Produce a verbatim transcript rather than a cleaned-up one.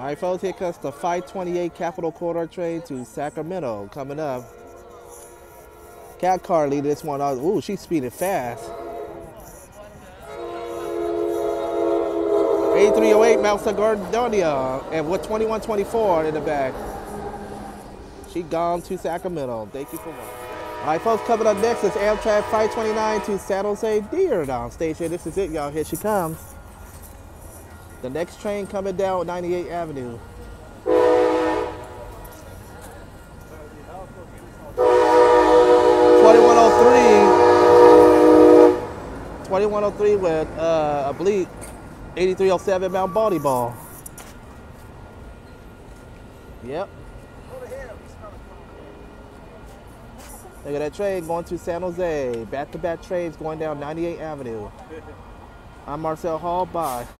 All right, folks, here comes the five twenty-eight Capital Corridor train to Sacramento coming up. Cat car leading this one out. Ooh, she's speeding fast. eighty-three oh eight Mount Sagordonia, and with twenty-one twenty-four in the back. She gone to Sacramento. Thank you for watching. All right, folks, coming up next is Amtrak five twenty-nine to San Jose Deer down station. This is it, y'all. Here she comes. The next train coming down ninety-eighth Avenue. twenty-one oh three. twenty-one oh three with uh, oblique. eighty-three oh seven Mount Baldy Ball. Yep. Look at that train going to San Jose. Back-to-back trains going down ninety-eighth Avenue. I'm Marcel Hall. Bye.